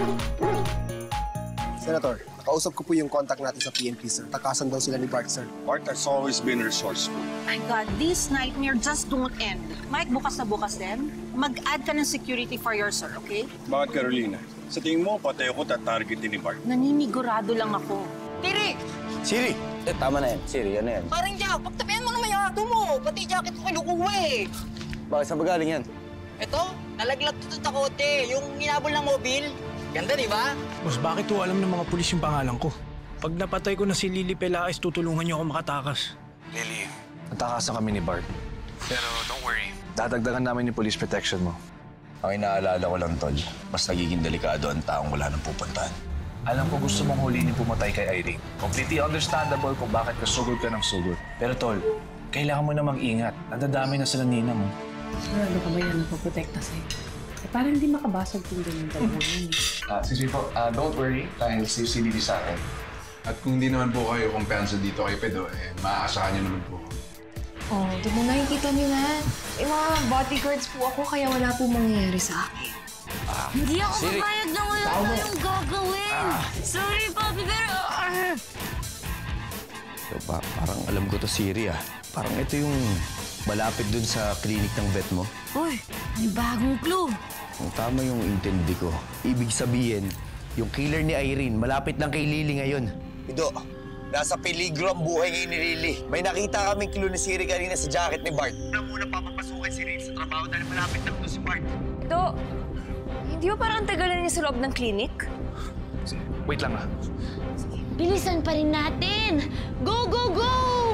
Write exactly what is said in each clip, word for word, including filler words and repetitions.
Senator, nakausap ko po yung contact natin sa P N P, sir. Takasan daw sila ni Bart, sir. Bart has always been resourceful. My God, this nightmare just don't end. Mike, bukas na bukas din. Mag-add ka ng security for your sir, okay? Bakit, Carolina? Sa tingin mo, patay ako tatargetin ni Bart. Naninigurado lang ako. Tiri! Siri! Eh, tama na yan. Siri, ano yan? Parang Jack, pagtabihan mo naman yung ato mo. Pati jacket ko kinukuha eh. Bakit? Saan ba galing yan? Ito, nalaglag to sa takote. Yung hinabol ng mobil. Ganda, di ba? Boss, bakit ho alam ng mga pulis yung pangalan ko? Pag napatay ko na si Lily Pelaez, tutulungan niyo ako makatakas. Lily, natakasan kami ni Bart. Pero don't worry, dadagdagan namin yung police protection mo. Ang inaalala ko lang, Tol, mas nagiging delikado ang taong wala nang pupuntahan. Alam ko gusto mong huliin yung pumatay kay Irene. Completely understandable kung bakit ka sugod ka ng sugod. Pero Tol, kailangan mo na mag-ingat. Nadadami na sila ninang mo. Sigurado ka ba yan nagpaprotekta sa'yo? Eh, parang hindi makabasag kung ganyan talaga yun. Ah, sige po, ah, don't worry dahil safe si Lily sa akin. At kung hindi naman po kayo kumpiyansa dito kay Pedro, eh, maaasahan niyo naman po. Oh, di mo nakikita niyo na. Eh, mga bodyguards po ako, kaya wala po mangyayari sa akin. Ah, Hindi ako Siri. papayag na wala tayong gagawin. Ah. Sorry, Papi, pero... Ah. So, pa parang alam ko to, Siri, ah. Parang ito yung malapit dun sa klinik ng vet mo. Uy, may bagong clue. Kung tama yung intindi ko, ibig sabihin, yung killer ni Irene, malapit lang kay Lily ngayon. Ido, nasa peligro ang buhay ngayon ni Lily. May nakita kaming clue ni Siri kanina sa jacket ni Bart. Na muna papapasukin si Lily sa trabaho dahil malapit lang doon si Bart. Ito, hindi ba parang tagalan niya sa loob ng klinik? Wait lang ah. Bilisan pa rin natin. Go, go, go!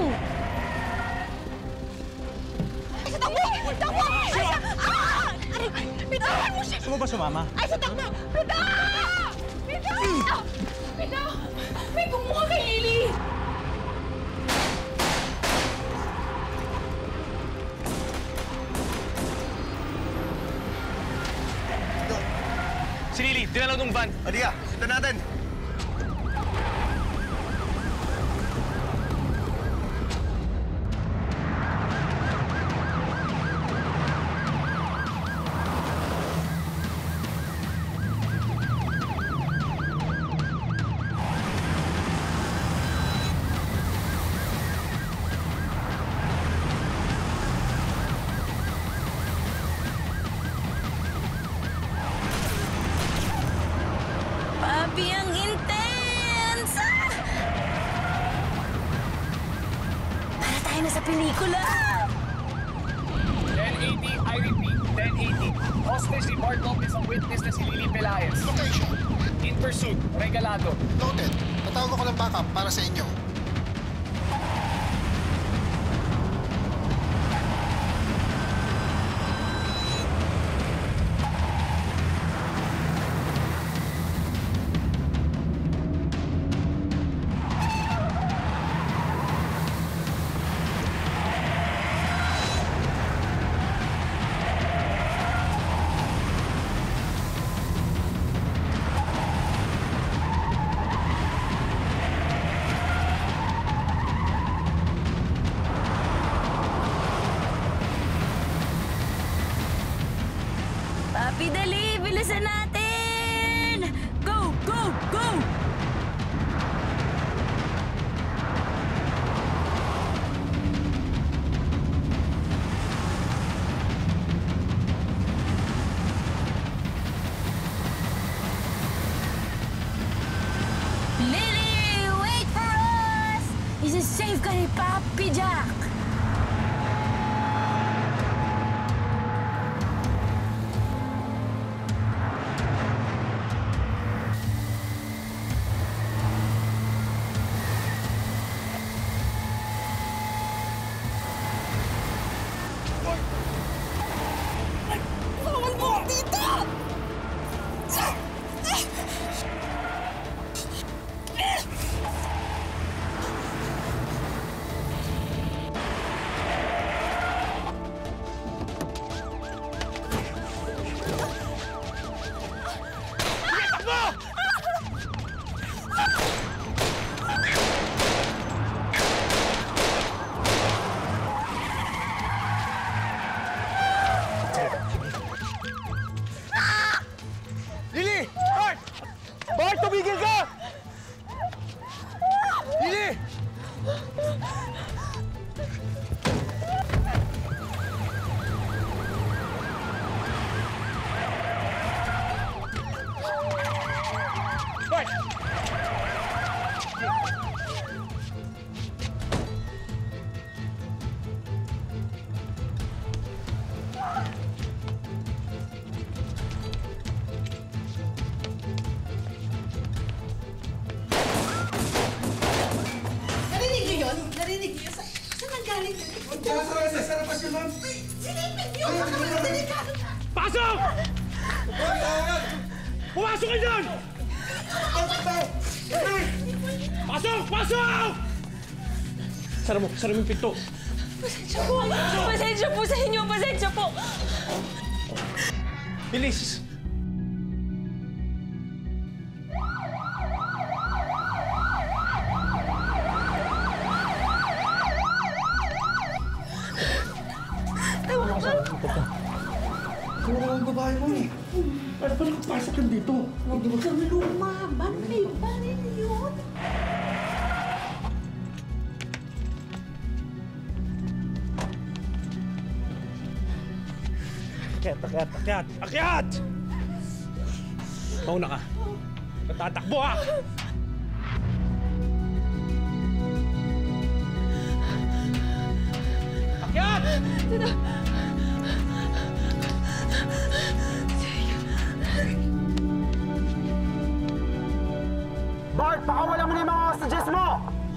Ay, sa takbo! Takbo! Ay, sa... Ah! Ay, bitawan mo siya! Gusto mo ba sumama? Ay, sa takbo! Pida! Pida! Pida! May kumuha kay Lily! Si Lily, dinalaw ng van. Halika, sundan natin. Papi, ang intense! Para tayo na sa pelikula! ten eighty, I repeat, ten eighty. Hostage si Bart Lopez ang witness na si Lily Pelaez. Location. In pursuit, Regalado. Noted. Tatawag ako ng backup para sa inyo. Papi, dali! Bilisan natin! Go, go, go! Lily, wait for us! This is safe ka ni Papi Jack! Bawal mo dito! Narinig niyo? Sa, saan ang galing yun? Sara, Sara, Sara, pas yun, ma'am. Silipin niyo! Baka naman delikado na! Pasok! Pumasok kayo dyan! Pasok! Pasok! Sara mo, sara mo yung pinto. Pasensya po. Pasensya po sa inyo. Pasensya po. Bilis! Kung ano ang babae mo eh. Ano pa nakapasok yan dito? Hindi mo kami luma. Paano na yun? Paano na yun? Akyat, akyat, akyat! Akyat! Mauna ka. Natatakbo ha! Akyat! Bart, pakawalan mo na yung mga hostages mo!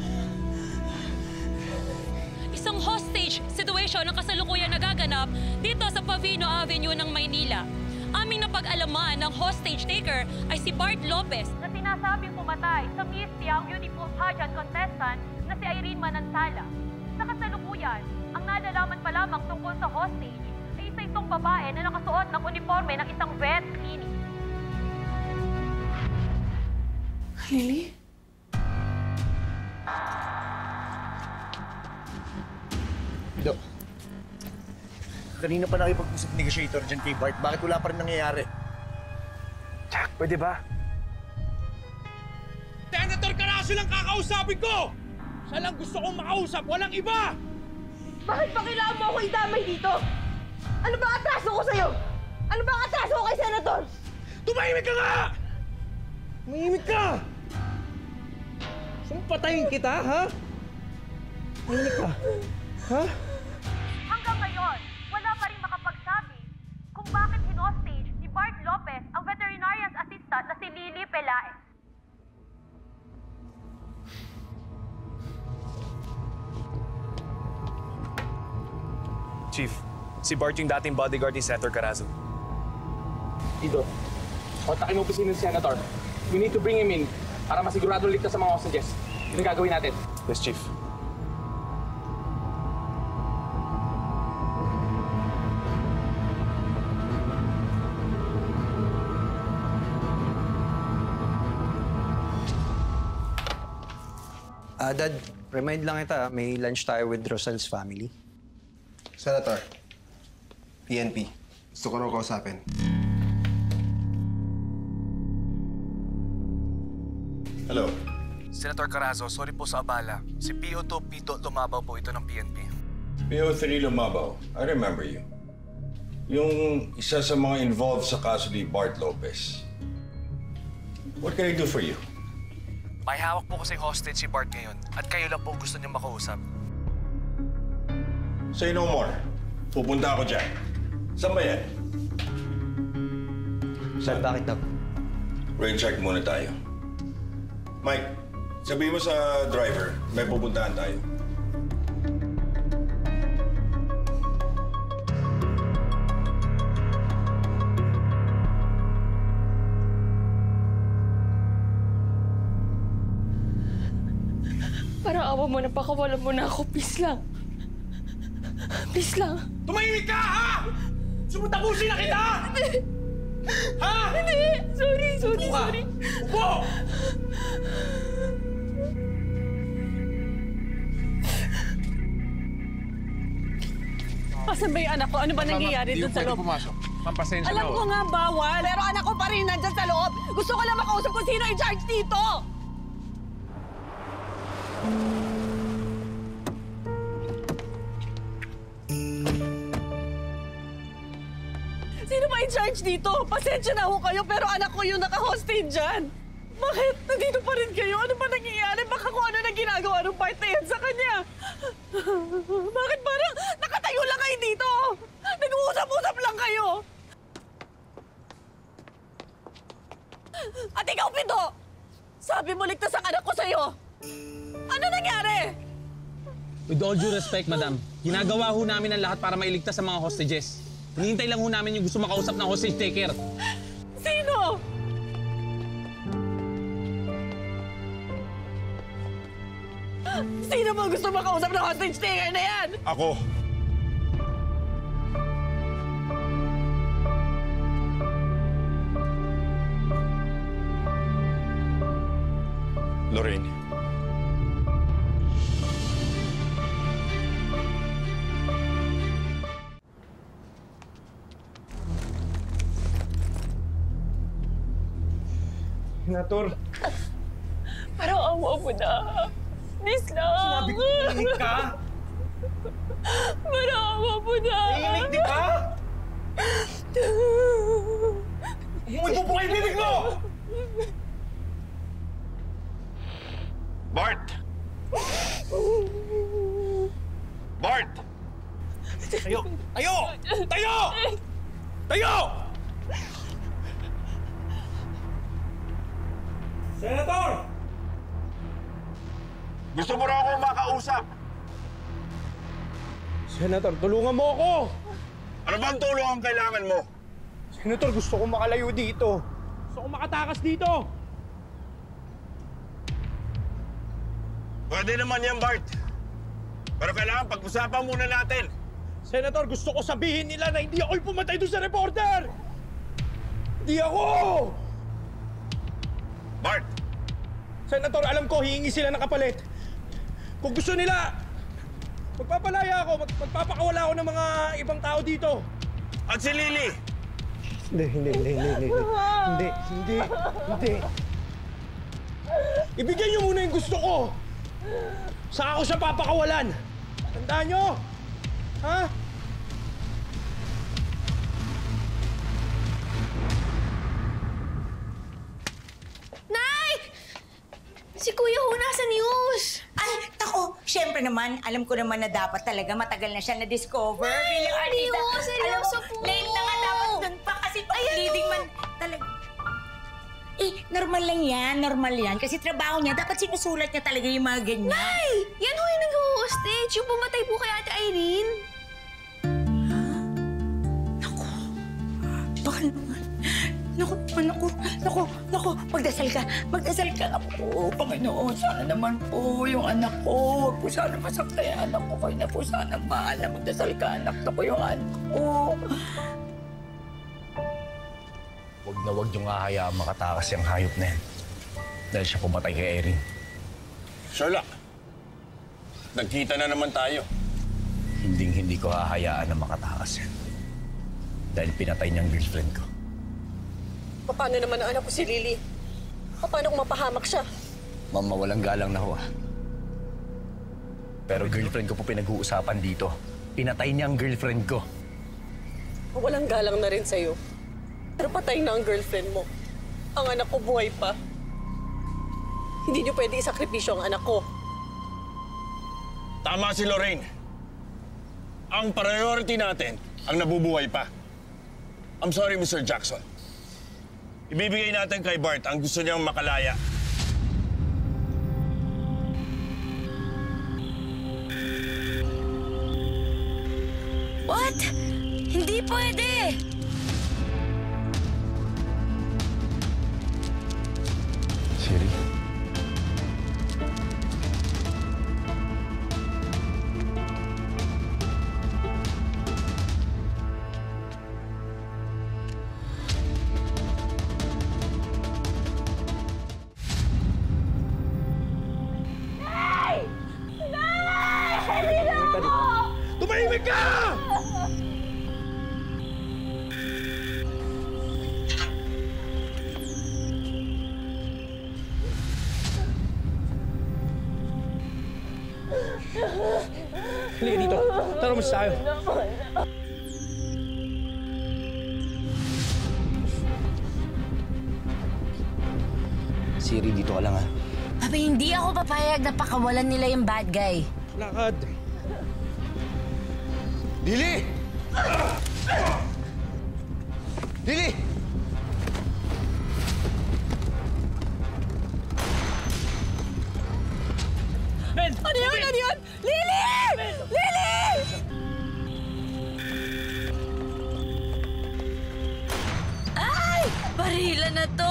Isang hostage situation ang kasalukuyan nagaganap dito sa Pavino Avenue ng Maynila. Aming napag-alaman ng hostage taker ay si Bart Lopez na sinasabing pumatay sa Miss Young Beautiful Pageant contestant na si Irene Manansala. Sa kasalukuyan, ang nalalaman pa lamang tungkol sa hostage ay isa itong babae na nakasuot ng uniforme ng isang vet clinic. Lily? Dok, kanina pa nakipag-usap negotiator dyan kay Bart. Bakit wala pa rin nangyayari? Jack, pwede ba? Senator Carazo lang kakausapin ko! Siya lang gusto kong makausap, walang iba! Bakit pa kailangan mo ako idamay dito? Ano ba atraso ko sa'yo? Ano ba atraso ko kay Senator? Tumahimik ka nga! Tumahimik ka! Sumpatayin kita, ha? Tumahimik ka. Ha? Hanggang ngayon, wala pa rin makapagsabi kung bakit hinostage ni Bart Lopez ang veterinarian's assistant na si Lily Pelaez. Chief, si Bart yung dating bodyguard ni Senator Carazo. Ido, kontakin mo opisina ng Senator. We need to bring him in para masigurado ligtas sa mga hostages. Yun ang gagawin natin. Yes, Chief. Ah, Dad, remind lang kita, may lunch tayo with Rosal's family. Senator, P N P. Gusto ko raw kausapin. Hello. Senator Carazo, sorry po sa abala. Si P O two Pito Lumabaw po ito ng P N P. P O three Lumabaw. I remember you. Yung isa sa mga involved sa kaso ni Bart Lopez. What can I do for you? May hawak po kasing hostage si Bart ngayon at kayo lang po gusto niyang makausap. Say no more. Pupunta ako dyan. Saan ba yan? Sir, bakit na? Rain check muna tayo. Mike, sabihin mo sa driver, may pupuntahan tayo. Parang awa mo na, pakawalan mo na ako. Please lang. Please lang. Tumahimik ka, ha? Sumutapusin na kita! Ha? Hindi! Sorry, sorry, Upo ka. sorry. Upo! Asan ba yung anak ko? Ano ba nangyayari doon sa loob? pumasok. Pampasensya Alam ko nga bawal, pero anak ko pa rin nandyan sa loob. Gusto ko lang makausap kung sino in charge dito. Sino ba in charge dito? Pasensya na ho kayo, pero anak ko yung naka-hostage dyan. Bakit? Nandito pa rin kayo? Ano ba nangyayari? Baka kung ano na ginagawa ng part na yan sa kanya. Bakit parang nakatayo lang kayo dito? Nag-uusap-usap lang kayo. At ikaw, Pido! Sabi mo ligtas ang anak ko sa'yo. Ano nangyari? With all due respect, madam, ginagawa ho namin ang lahat para mailigtas sa mga hostages. Hinihintay lang ho namin yung gusto makausap ng hostage taker. Sino? Sino ba gusto makausap ng hostage taker na yan? Ako. Lorraine. Senator. Parang awa mo na. Please lang. Sinabi ko, tahimik ka. Parang awa mo na. Tahimik, di ba? Umuwi po kayo bibig mo! Bart! Bart! Tayo! Tayo! Tayo! Tayo! Senator! Gusto mo raw akong makausap? Senator, tulungan mo ako! Ano bang tulong ang kailangan mo? Senator, gusto kong makalayo dito. Gusto kong makatakas dito. Pwede naman yan, Bart. Pero kailangan pag-usapan muna natin. Senator, gusto ko sabihin nila na hindi ako yung pumatay doon sa reporter! Hindi ako! Bart! Senator, alam ko, hihingi sila ng kapalit. Kung gusto nila, magpapalaya ako, mag magpapakawala ako ng mga ibang tao dito. At si Lily? Hindi, hindi, hindi, hindi, hindi. Hindi, hindi, hindi. Ibigay niyo muna yung gusto ko. Saka ako siya papakawalan. Tandaan niyo? Ha? Nay! Si Kuya ho nasa news. Ay, tako, syempre naman, alam ko naman na dapat talaga matagal na siya na-discover. Nay, bilang hindi artista. ho, seryoso Alam mo, po. late na nga dapat dun pa kasi pag leading man talaga. Eh, normal lang yan, normal yan. Kasi trabaho niya, dapat sinusulat niya talaga yung mga ganyan. Nay! Yan ho yung nag-hostage. Yung pumatay po kay Ate Irene. Baka naman. Naku, naku, naku, naku, magdasal ka, magdasal ka na po, Panginoon. Sana naman po yung anak ko. Huwag po sana masakta yung anak ko. Kayo na po sana mahal na magdasal ka, anak na po yung anak ko. Huwag na huwag niyong hahayaan makatakas yung hayop na yan. Dahil siya pumatay kay Irene. Sherlock, nagkita na naman tayo. Hinding-hindi ko hahayaan na makatakas yan. Dahil pinatay niyang girlfriend ko. Paano naman ang anak ko si Lily? Paano kung mapahamak siya? Ma'am, walang galang na ho ah. Pero girlfriend ko po pinag-uusapan dito. Pinatay niya ang girlfriend ko. Walang galang na rin sa'yo. Pero patay na ang girlfriend mo. Ang anak ko buhay pa. Hindi niyo pwede isakripisyo ang anak ko. Tama si Lorraine. Ang priority natin ang nabubuhay pa. I'm sorry, Mister Jackson. Ibibigay natin kay Bart ang gusto niyang makalaya. What? Hindi pwede! Siri? Tumahimik ka! Halika dito. Tara, mas tayo. Siri, dito ka lang ha. Abi, hindi ako papayag na pakawalan nila yung bad guy. Lakad. Lily! Lily! Ben! Ano yun? Ano yun? Lily! to?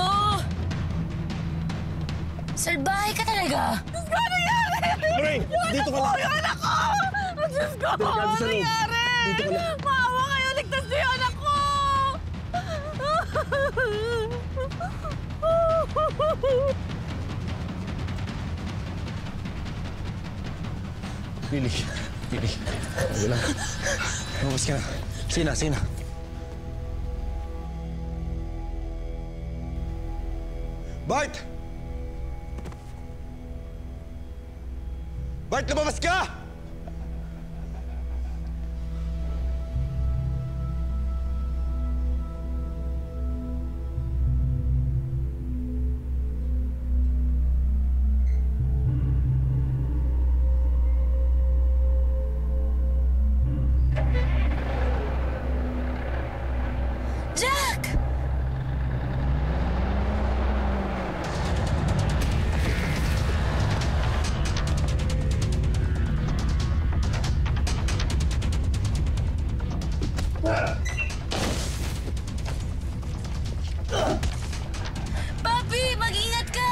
Salbahe ka talaga? Diyos ko, ano nangyari? Lorraine, dito ka lang. Yung anak ko! Diyos ko, ano nangyari? Dito ka lang. Maawa kayo, ligtas niyo yung anak ko! Lily, Lily. Ano lang. Lumabas ka na. Sige na, sige na. Bart! Bart, lumabas ka! Jack! Papi, mag-ingat ka!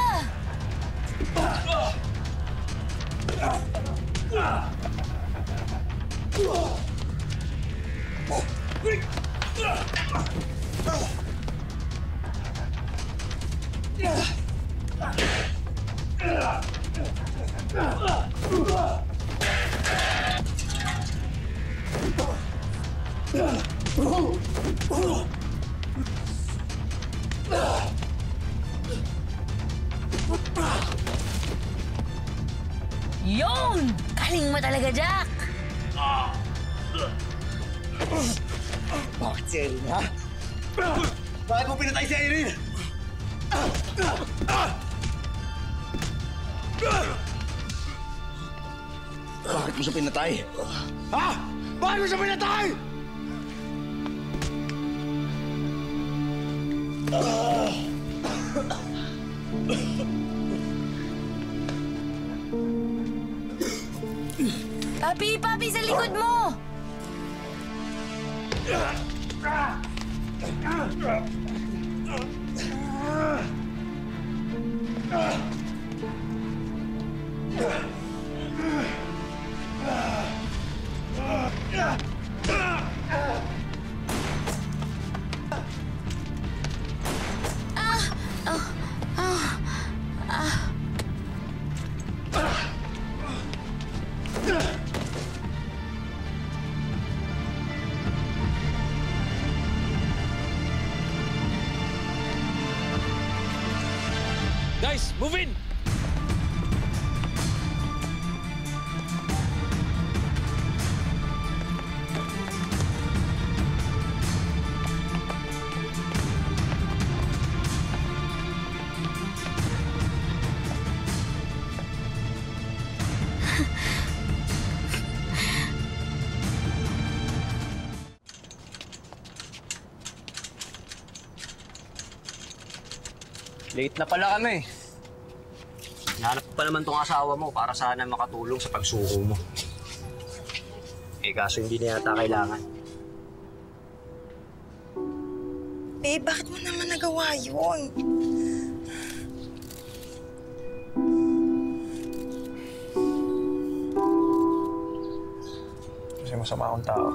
Yun! Galing mo talaga, Jack! Bakit si Irene, ha? Bakit mo pinatay si Irene? Bakit mo siya pinatay? Ha? Bakit mo siya pinatay? Papi, papi, sa likod mo! Ah! Ah! Ah! Ah! Guys, move in! Late na pala kami. Hinahanap pa naman tong asawa mo para sana makatulong sa pagsuko mo. Eh kaso hindi na yata kailangan. Eh, bakit mo naman nagawa yun? Kasi masama akong tao.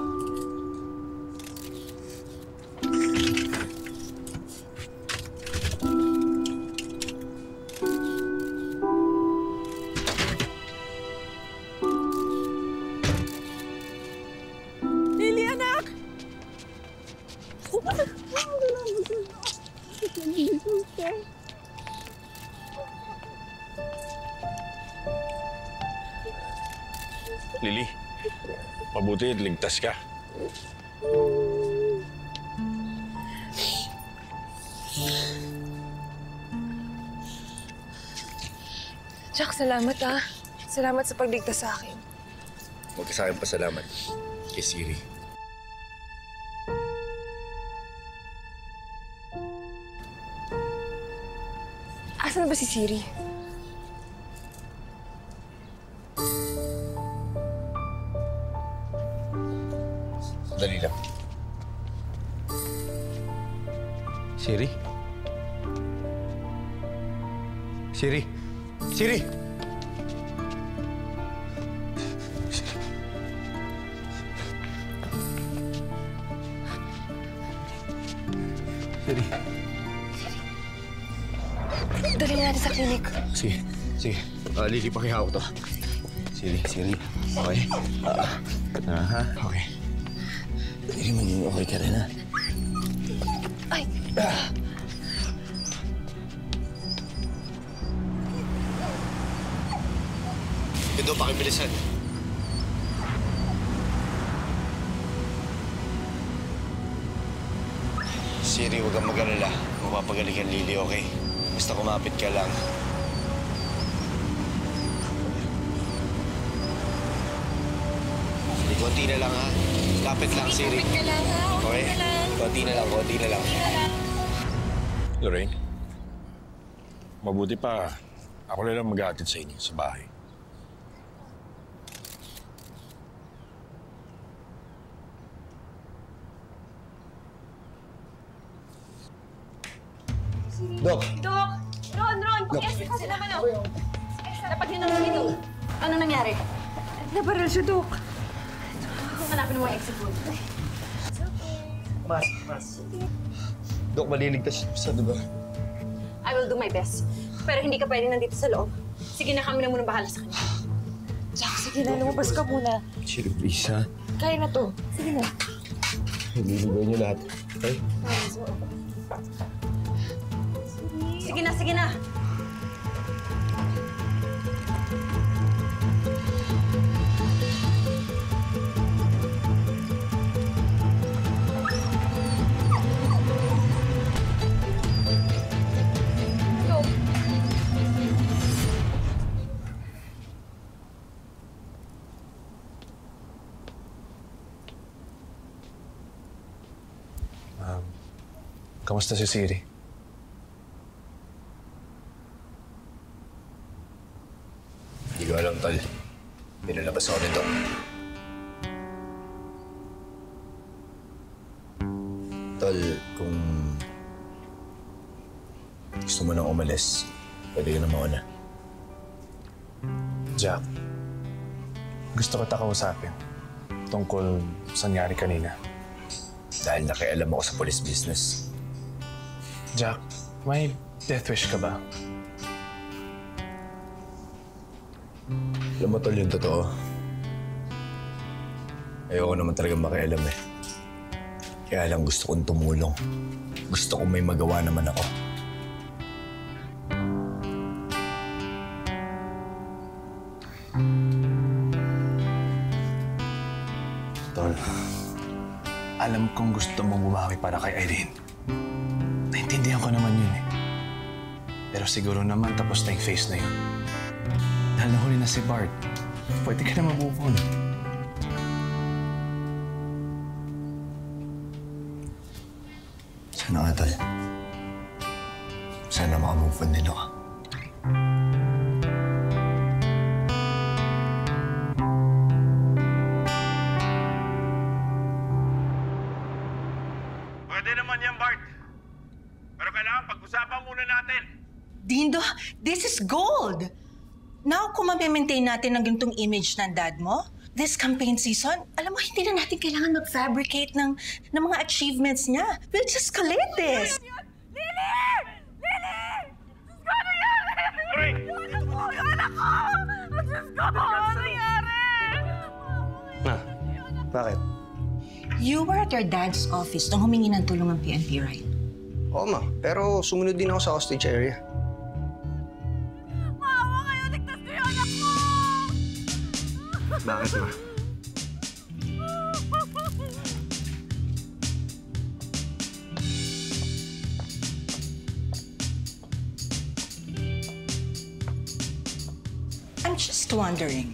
Lily, anak! Lily, mabuti ligtas ka. Jack, salamat ah. Salamat sa pagligtas sa akin. Huwag ka sa akin pasalamat kay Siri. Asan na ba si Siri? Dali lang. Siri? Siri! Siri! Siri. Dali na natin sa clinic. Sige, sige. Uh, Lily, pakihawak to. Siri, Siri. Okay? Ah, uh, ha? Okay. Siri, maging okay ka rin, ha? Ay! Ah. Ito, pakibilisan. Siri, huwag kang mag-alala. Mapapagaling ang Lily, okay? Basta kumapit ka lang. Siri, konti na lang, ha? Lapit lang, Siri. Kapit ka lang, ha? Okay? Konti na lang, konti na lang. Lorraine, mabuti pa ako na lang mag-aatid sa inyo sa bahay. Dok! Dok! Ron, Ron! Pag-exit kasi naman ako. Dapat yun naman dito. Ano nangyari? Nabaril siya, Dok. Hanapin mo ang exit mo. Mas, mas. Dok, maliligtas siya, di ba? I will do my best. Pero hindi ka pwede nandito sa loob. Sige na, kami na muna bahala sa kanya. Jack, sige na. Lumabas ka muna. Siri, please, ha? Kaya na to. Sige na. Ililigaw niyo lahat, okay? Sige na, sige na. Go. Um, kamusta si Siri? Hindi ko alam, Tol. Pinalabas ako nito. Tol, kung gusto mo nang umalis, pwede ka na mauna. Jack, gusto ko ta kausapin tungkol sa nangyari kanina. Dahil nakialam ako sa police business. Jack, may death wish ka ba? Alam mo, Tol, yung totoo. Ayoko naman talaga makialam eh. Kaya lang gusto kong tumulong. Gusto kong may magawa naman ako. Tol, alam kong gusto mong bumawi para kay Irene. Naintindihan ko naman yun eh. Pero siguro naman tapos na yung face na yun. Dahil nahuli na si Bart, pwede ka na mag-move on. Sana nga, Tol. Sana makamove on din ako. Pwede naman yan, Bart. Pero kailangan pag-usapan muna natin. Dindo, this is gold! Now, kung ma-maintain natin ang ganitong image ng dad mo, this campaign season, alam mo, hindi na natin kailangan mag-fabricate ng, ng mga achievements niya. We'll just collect this. Lily! Lily! Diyos ko, ano nangyari? Yung anak ko! Yung anak ko! Diyos ko, ano nangyari? Ma, bakit? You were at your dad's office nung humingi ng tulong ng P N P, right? Oo, ma. Pero sumunod din ako sa hostage area. Bakit, ma? I'm just wondering,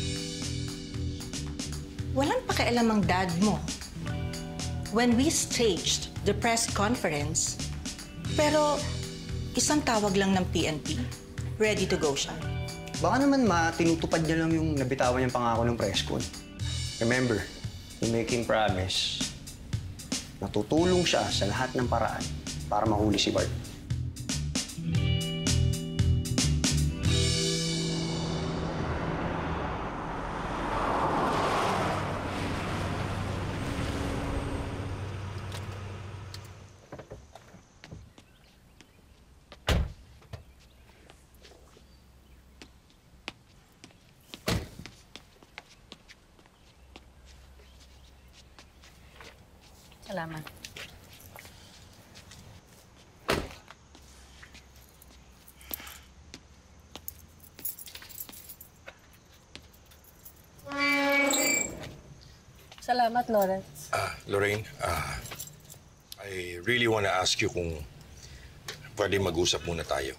walang pakialam ang dad mo when we staged the press conference, pero isang tawag lang ng P N P, ready to go siya. Baka naman, ma, tinutupad niya lang yung nabitawan niyang pangako ng press con. Remember, in making promise, natutulong siya sa lahat ng paraan para mahuli si Bart. Salamat. Salamat, Lawrence. Ah, Lorraine, ah, I really wanna ask you kung pwede mag-usap muna tayo.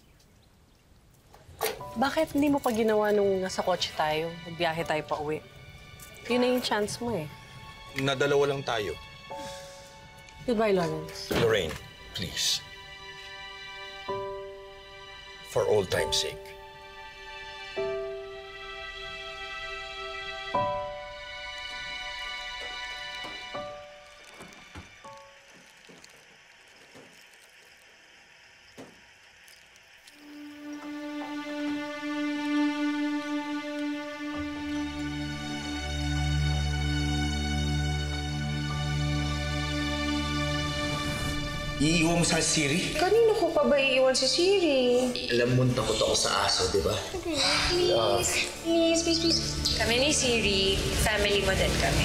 Bakit hindi mo pa ginawa nung nasa kotse tayo? Nagbiyahe tayo pa uwi. Yun na yung chance mo eh. Nadalawa lang tayo. Goodbye, Lawrence. Lorraine, please. For old time's sake. Iiwan mo sa Siri? Kanino ko pa ba iiwan si Siri? Alam mo, takot ako sa aso, di ba? Okay, please, please, please, please. Kami ni Siri, family mo din kami.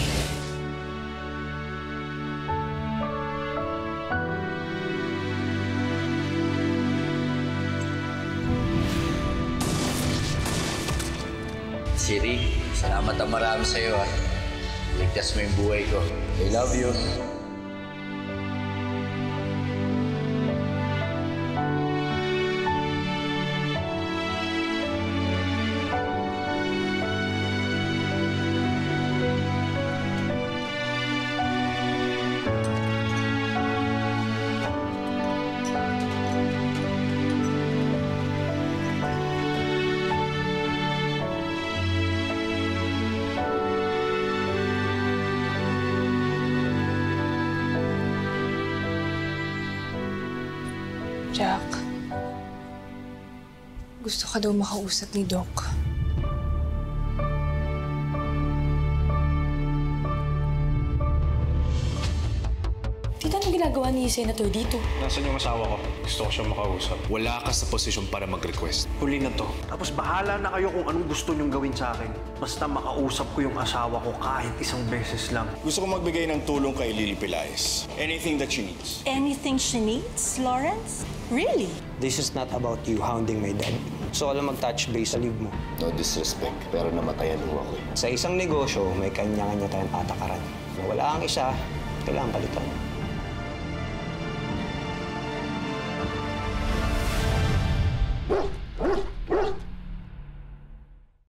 Siri, salamat ang marami sa'yo, ha. Ligtas mo yung buhay ko. I love you. Jack, gusto ka daw makausap ni Doc. Tita, anong ginagawa ni Senator dito? Nasaan yung asawa ko? Gusto ko siya makausap. Wala ka sa posisyon para mag-request. Huli na to. Tapos bahala na kayo kung anong gusto niyong gawin sa akin. Basta makausap ko yung asawa ko kahit isang beses lang. Gusto ko magbigay ng tulong kay Lily Pelaez. Anything that she needs. Anything she needs, Lawrence? Really? This is not about you hounding my dad. So alam mag-touch base sa league mo. No disrespect, pero namatayan ho ako. Sa isang negosyo, may kanya-kanya tayong patakaran. Nawala ang isa, kailangan palitan.